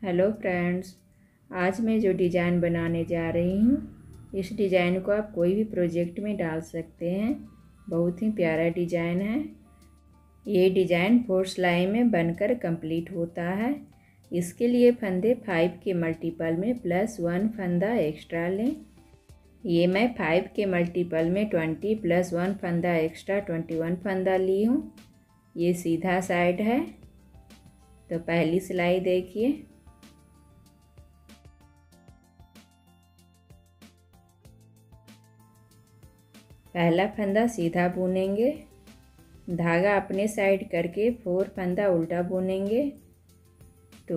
Hello friends, आज मैं जो डिज़ाइन बनाने जा रही हूँ, इस डिज़ाइन को आप कोई भी प्रोजेक्ट में डाल सकते हैं। बहुत ही प्यारा डिज़ाइन है। ये डिज़ाइन 4 सिलाई में बनकर कंप्लीट होता है। इसके लिए फंदे 5 के मल्टीपल में +1 फंदा एक्स्ट्रा लें। ये मैं 5 के मल्टीपल में 20 +1 फंदा एक्स्ट्रा 21 फंदा ली हूँ। ये सीधा साइड है। तो पहली सिलाई देखिए। पहला फंदा सीधा बुनेंगे, धागा अपने साइड करके 4 फंदा उल्टा बुनेंगे। 2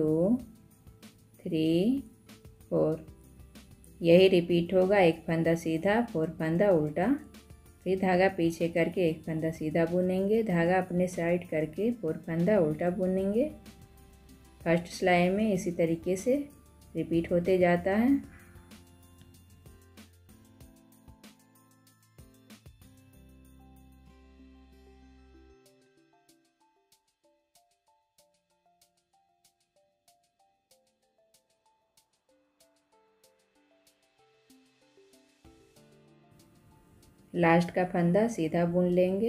3 4 यही रिपीट होगा। एक फंदा सीधा, 4 फंदा उल्टा, फिर धागा पीछे करके एक फंदा सीधा बुनेंगे, धागा अपने साइड करके 4 फंदा उल्टा बुनेंगे। फर्स्ट सिलाई में इसी तरीके से रिपीट होते जाता है। लास्ट का फंदा सीधा बुन लेंगे।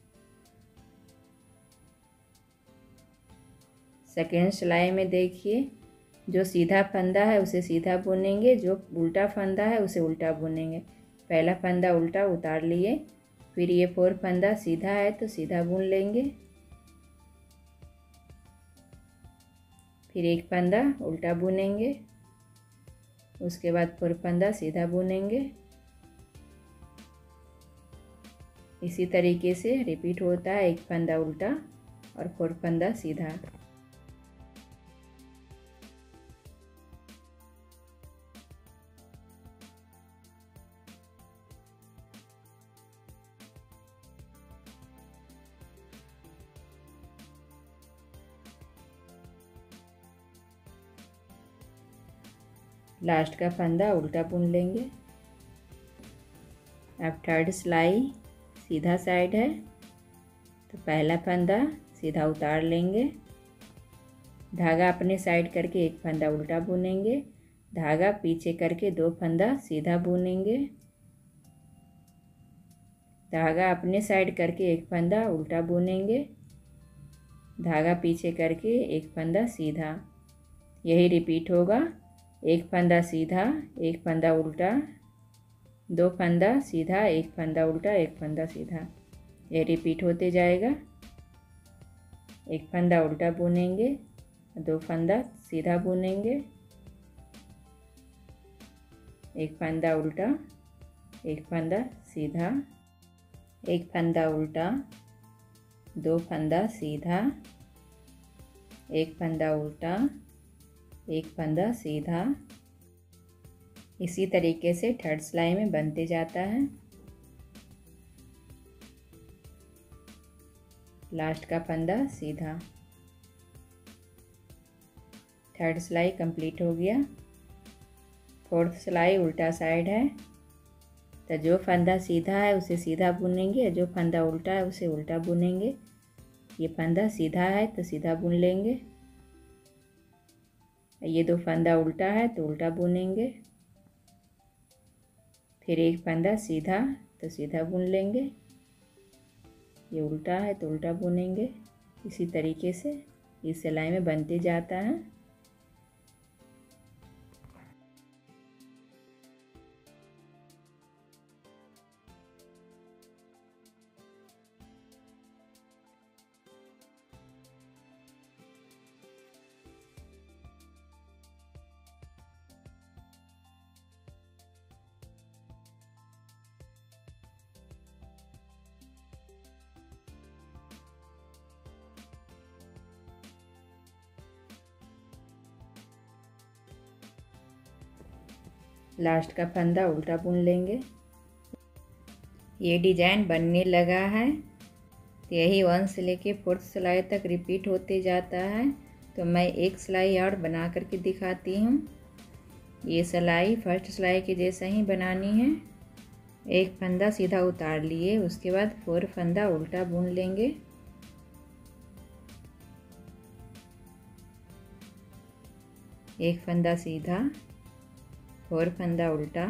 सेकेंड सिलाई में देखिए, जो सीधा फंदा है उसे सीधा बुनेंगे, जो उल्टा फंदा है उसे उल्टा बुनेंगे। पहला फंदा उल्टा उतार लिए, फिर ये 4 फंदा सीधा है तो सीधा बुन लेंगे, फिर एक फंदा उल्टा बुनेंगे, उसके बाद 4 फंदा सीधा बुनेंगे। इसी तरीके से रिपीट होता है, एक फंदा उल्टा और 4 फंदा सीधा। लास्ट का फंदा उल्टा बुन लेंगे। अब थर्ड सिलाई सीधा साइड है, तो पहला फंदा सीधा उतार लेंगे, धागा अपने साइड करके एक फंदा उल्टा बुनेंगे, धागा पीछे करके 2 फंदा सीधा बुनेंगे, धागा अपने साइड करके एक फंदा उल्टा बुनेंगे, धागा पीछे करके एक फंदा सीधा। यही रिपीट होगा। एक फंदा सीधा, एक फंदा उल्टा, 2 फंदा सीधा, एक फंदा उल्टा, एक फंदा सीधा। ये रिपीट होते जाएगा। एक फंदा उल्टा बुनेंगे, 2 फंदा सीधा बुनेंगे, एक फंदा उल्टा, एक फंदा सीधा, एक फंदा उल्टा, 2 फंदा सीधा, एक फंदा उल्टा, एक फंदा सीधा। इसी तरीके से थर्ड सिलाई में बनते जाता है। लास्ट का फंदा सीधा। थर्ड सिलाई कंप्लीट हो गया। फोर्थ सिलाई उल्टा साइड है, तो जो फंदा सीधा है उसे सीधा बुनेंगे, जो फंदा उल्टा है उसे उल्टा बुनेंगे। ये फंदा सीधा है तो सीधा बुन लेंगे, ये 2 फंदा उल्टा है तो उल्टा बुनेंगे, फिर एक फंदा सीधा तो सीधा बुन लेंगे, ये उल्टा है तो उल्टा बुनेंगे। इसी तरीके से इस सिलाई में बनते जाता है। लास्ट का फंदा उल्टा बुन लेंगे। ये डिजाइन बनने लगा है, तो यही 1 से लेके 4th सिलाई तक रिपीट होते जाता है। तो मैं एक सिलाई और बना करके दिखाती हूँ। ये सिलाई फर्स्ट सिलाई के जैसा ही बनानी है। एक फंदा सीधा उतार लिए, उसके बाद 4 फंदा उल्टा बुन लेंगे। एक फंदा सीधा और फंदा उल्टा।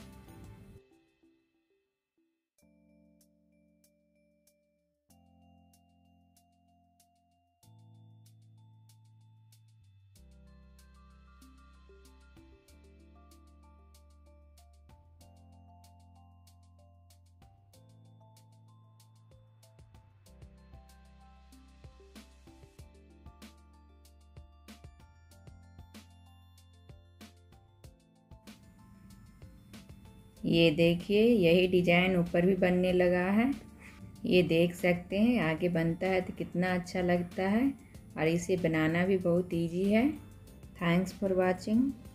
ये देखिए यही डिजाइन ऊपर भी बनने लगा है। ये देख सकते हैं आगे बनता है तो कितना अच्छा लगता है और इसे बनाना भी बहुत इजी है। Thanks for watching.